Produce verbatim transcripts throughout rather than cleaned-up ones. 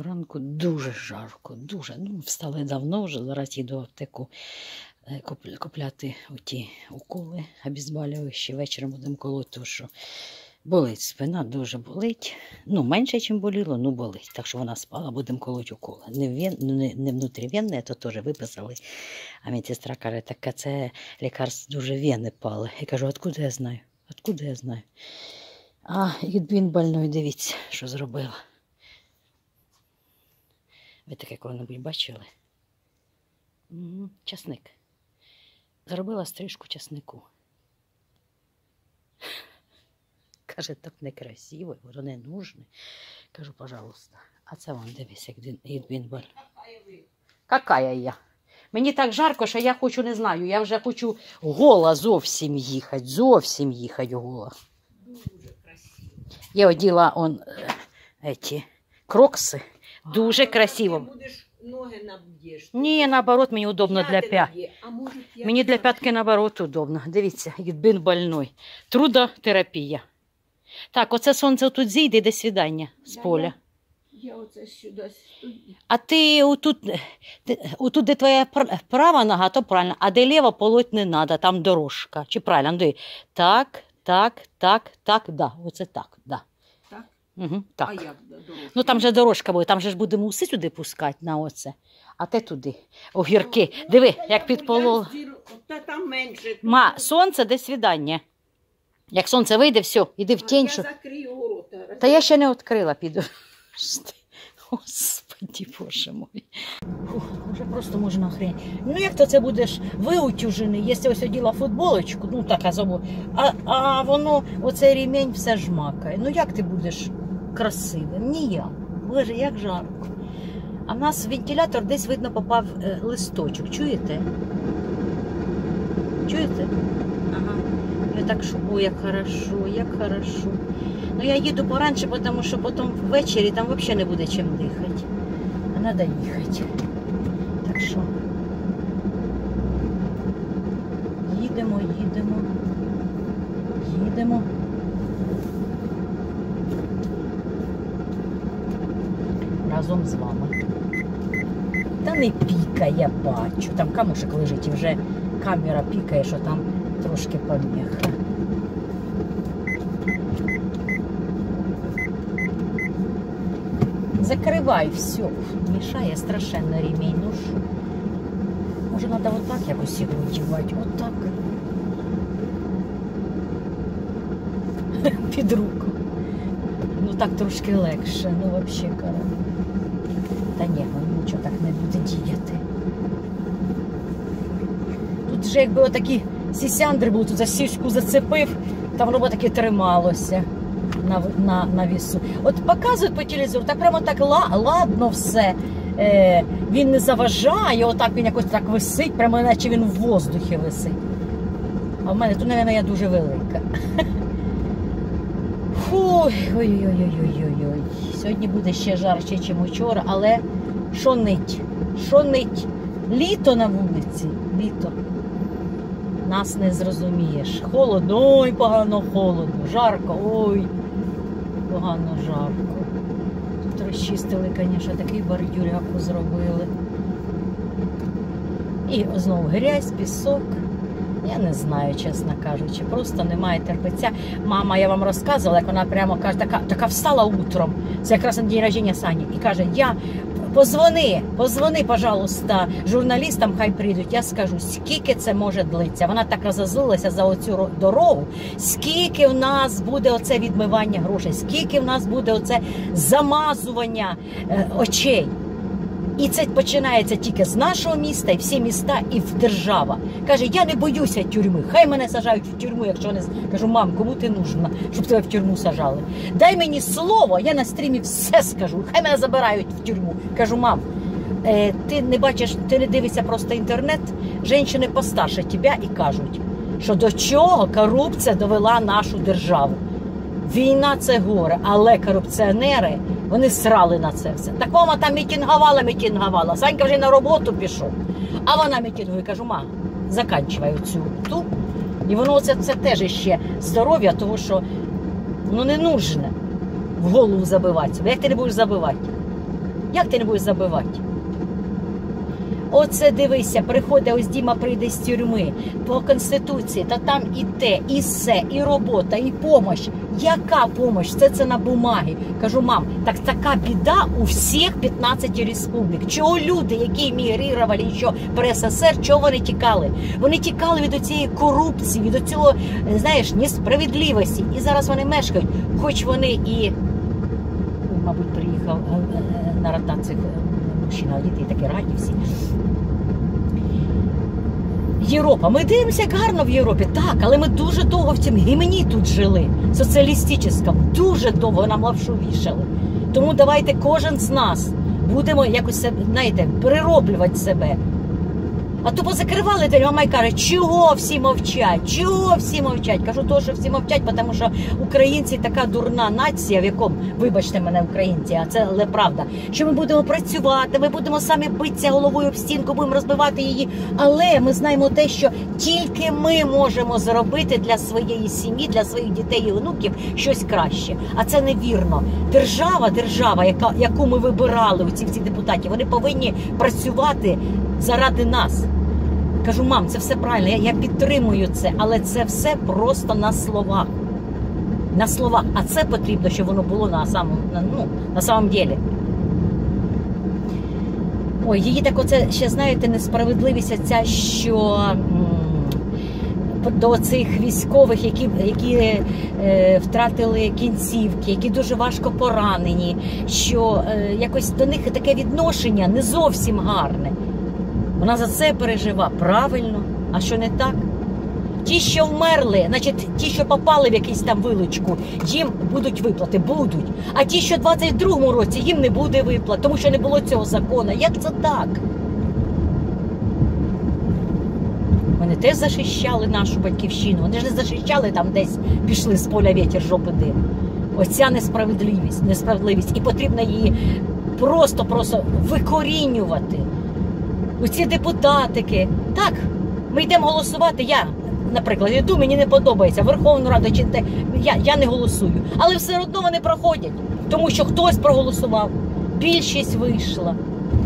Доброго ранку, дуже жарко, дуже. Ну, встали давно вже, зараз їду в аптеку купляти оті уколи обезболюючі. Вечором будемо колоти, тому що болить спина, дуже болить. Ну, менше, ніж боліло, ну болить. Так що вона спала, будемо колоти уколи. Не, вен, не, не внутрівенне, то теж виписали. А медсестра каже, так це лікарство дуже вени пали. Я кажу, откуда я знаю? Откуда я знаю? А, Єдвін больной, дивіться, що зробила. Ви таке коли-небудь бачили? Угу. Часник. Зробила стрижку часнику. Каже, так некрасиво, воно не нужне. Кажу, пожалуйста. А це вон, дивись, як Єдвін больной. Какая я? Мені так жарко, що я хочу, не знаю, я вже хочу гола зовсім їхати, зовсім їхати гола. Дуже красиво. Я оділа он, эти, крокси. Дуже красиво. Ти будеш ноги наб'єш. Ні, наоборот, мені удобно для п'ятки. Мені для п'ятки, наоборот, удобно. Дивіться, Єдвін больной. Трудотерапія. Так, оце сонце тут зійде, йде свідання з поля. Я оце сюди стою. А ти отут, отут, де твоя права нога, то правильно, а де ліва, полоть не треба, там дорожка. Чи правильно? Диви. Так, так, так, так, да. Оце так, да. Так? Угу, так. А як дорожка? Ну там же дорожка буде, там же ж будемо уси сюди пускати на оце. А те туди, огірки. Ну, Диви, ну, як підполола. Та там менше. Ма, сонце, де свідання. Як сонце вийде, все, іди в тінь. Я Що... закрию ворота. Та я ще не відкрила, піду. Господи, Боже мой. Фух, вже просто можна хрень. Ну як то це будеш виутюжений, якщо ось оділа футболочку, ну така забула, а, а воно, оцей ремінь все жмакає. Ну як ти будеш красивим? Ніяк. Боже, як жарко. А в нас вентилятор десь, видно, попав е, листочок. Чуєте? Чуєте? Ага. Я так шубу, як хорошо, як хорошо. Ну я їду пораньше, тому що потім ввечері там взагалі не буде чим дихати. А треба їхати. Так що їдемо, їдемо, їдемо. Разом з вами. Та не пікає, я бачу. Там камушек лежить і вже камера пікає, що там трошки поміха. Закривай, все. Мішає страшенно ремінь. Ну що? Може, треба отак якось його одягати. Отак. Під руку. Ну так трошки легше. Ну взагалі, кара. Та ні, нічого так не буде діяти. Тут же якби отакі сісяндри були, тут за сіську зацепив, там воно таки трималося. На, на, на вісу. От показують по телевізору, так прямо так ладно все. Е, він не заважає, отак він якось так висить, прямо наче він в воздухі висить. А в мене тут, мабуть, я дуже велика. Фуй, ой-ой-ой-ой-ой-ой. Сьогодні буде ще жарче, ніж вчора, але що нить? Що нить? Літо на вулиці, літо. Нас не зрозумієш. Холодно, ой, погано холодно, жарко, ой, погано жарко. Тут розчистили, звісно, такий бордюряку зробили. І знову грязь, пісок. Я не знаю, чесно кажучи, просто немає терпеця. Мама, я вам розказувала, як вона прямо каже, така, така встала утром, це якраз на день народження Сані, і каже, я... Позвони, позвони, пожалуйста, журналістам, хай прийдуть, я скажу, скільки це може длитися. Вона так розозлилася за оцю дорогу, скільки в нас буде оце відмивання грошей, скільки в нас буде оце замазування е, очей. І це починається тільки з нашого міста, і всі міста, і в держава. Каже, я не боюся тюрми, хай мене сажають в тюрму, якщо не... Кажу, мам, кому ти нужна, щоб тебе в тюрму сажали? Дай мені слово, я на стрімі все скажу, хай мене забирають в тюрму. Кажу, мам, е, ти не бачиш, ти не дивишся просто інтернет, жінки постарше тебе і кажуть, що до чого корупція довела нашу державу. Війна – це горе, але корупціонери, вони срали на це все. Так мама там мітингувала, мітингувала. Санька вже на роботу пішов. А вона мітингує. Кажу, ма, заканчивай цю ту. І воно це, це теж ще здоров'я, тому що ну, не нужно в голову забивати. Як ти не будеш забивати? Як ти не будеш забивати? Оце дивися, приходить, ось Діма прийде з тюрми, по Конституції, та там і те, і все, і робота, і помощь. Яка помощь? Це це на бумагі. Кажу, мам, так така біда у всіх п'ятнадцяти республік. Чого люди, які емігрували ще при СССР, чого вони тікали? Вони тікали від цієї корупції, від цього, знаєш, несправедливості. І зараз вони мешкають, хоч вони і, мабуть, приїхав на ротацію мужчина, діти такі раді всі. Європа. Ми дивимося, як гарно в Європі. Так, але ми дуже довго в цьому гімні тут жили. Соціалістичному. Дуже довго нам лапшу вішали. Тому давайте кожен з нас будемо якось, знаєте, перероблювати себе. А то позакривали двері, мама й каже, чого всі мовчать, чого всі мовчать? Кажу, то, що всі мовчать, тому що українці така дурна нація, в якому, вибачте мене, українці, а це але правда, що ми будемо працювати, ми будемо самі битися головою об стінку, будемо розбивати її, але ми знаємо те, що тільки ми можемо зробити для своєї сім'ї, для своїх дітей і онуків щось краще. А це невірно. Держава, держава, яка, яку ми вибирали, оці всі депутати, вони повинні працювати заради нас. Кажу, мам, це все правильно, я, я підтримую це, але це все просто на словах. На словах. А це потрібно, щоб воно було на самому, на, ну, на самом ділі. Ой, її так оце, ще знаєте, несправедливість ця, що м, до цих військових, які, які е, втратили кінцівки, які дуже важко поранені, що е, якось до них таке відношення не зовсім гарне. Вона за це пережива. Правильно. А що не так? Ті, що вмерли, значить, ті, що попали в якусь там вилучку, їм будуть виплати, будуть. А ті, що в двадцять другому році, їм не буде виплат, тому що не було цього закону. Як це так? Вони теж захищали нашу батьківщину. Вони ж не захищали там десь, пішли з поля вітер, жопи дим. Оця несправедливість, несправедливість. І потрібно її просто-просто викорінювати. Оці депутатики. Так, ми йдемо голосувати, я, наприклад, йду, мені не подобається, Верховну Раду, чи те, я, я не голосую. Але все одно вони проходять, тому що хтось проголосував, більшість вийшла.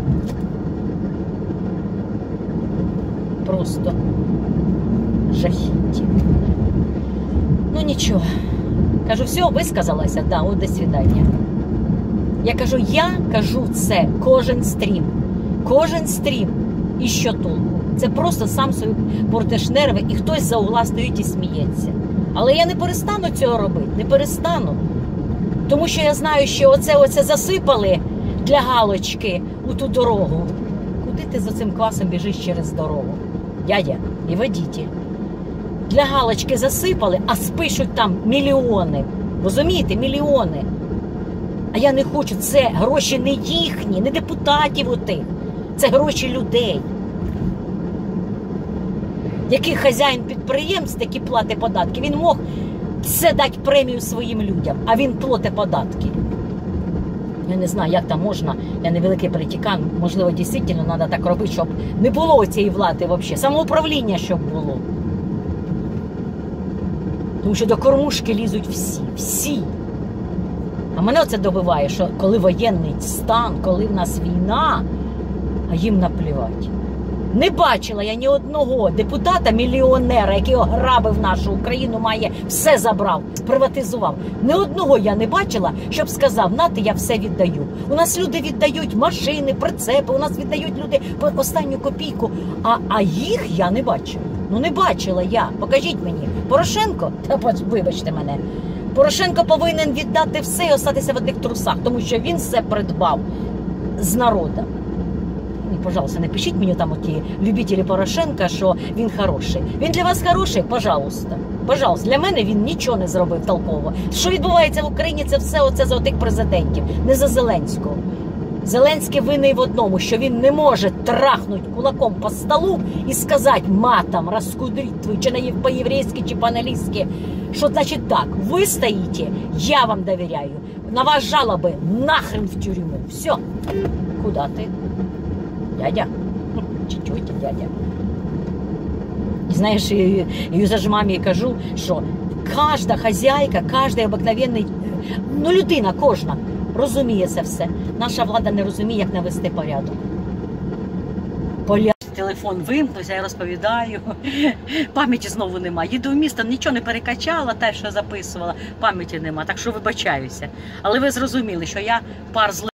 Просто жахіття. Ну нічого. Кажу, все, висказалася, да, от до свидання. Я кажу, я кажу це кожен стрім. Кожен стрім. І що толку? Це просто сам собі портиш нерви, і хтось за угла стоїть і сміється. Але я не перестану цього робити, не перестану. Тому що я знаю, що оце, оце засипали для галочки у ту дорогу. Куди ти за цим квасом біжиш через дорогу? Дядя і водитель. Для галочки засипали, а спишуть там мільйони. Розумієте? Мільйони. А я не хочу. Це гроші не їхні, не депутатів отих. Це гроші людей. Який хазяїн підприємств, який платить податки, він мог це дати премію своїм людям, а він платить податки. Я не знаю, як там можна, я не великий політикан, можливо, дійсно треба так робити, щоб не було цієї влади взагалі, самоуправління, щоб було. Тому що до кормушки лізуть всі, всі. А мене оце добиває, що коли воєнний стан, коли в нас війна, а їм наплівати. Не бачила я ні одного депутата-мільйонера, який ограбив нашу Україну, має, все забрав, приватизував. Ні одного я не бачила, щоб сказав, нате, я все віддаю. У нас люди віддають машини, прицепи, у нас віддають люди останню копійку. А, а їх я не бачила. Ну не бачила я. Покажіть мені. Порошенко, та вибачте мене, Порошенко повинен віддати все і остатися в одних трусах, тому що він все придбав з народу. Пожалуйста, не пишіть мені там оті любителі Порошенка, що він хороший. Він для вас хороший? Пожалуйста. Пожалуйста. Для мене він нічого не зробив толково. Що відбувається в Україні, це все оце за отих президентів. Не за Зеленського. Зеленський винний в одному, що він не може трахнути кулаком по столу і сказати матом, розкудріть твій, чи не по-єврейськи, чи по-англійськи, що значить так, ви стоїте, я вам довіряю. На вас жалоби, нахрен в тюрму. Все. Куда ти? Дядя, чи тетя, дядя. І знаєш, я за ж мамі кажу, що кожна хазяйка, кожен обикновенний, ну людина кожна, розуміє це все. Наша влада не розуміє, як навести порядок. Поля... Телефон вимкнувся, я розповідаю. Пам'яті знову нема. Їду в місто, нічого не перекачала, те, що записувала. Пам'яті нема, так що вибачаюся. Але ви зрозуміли, що я пар зли.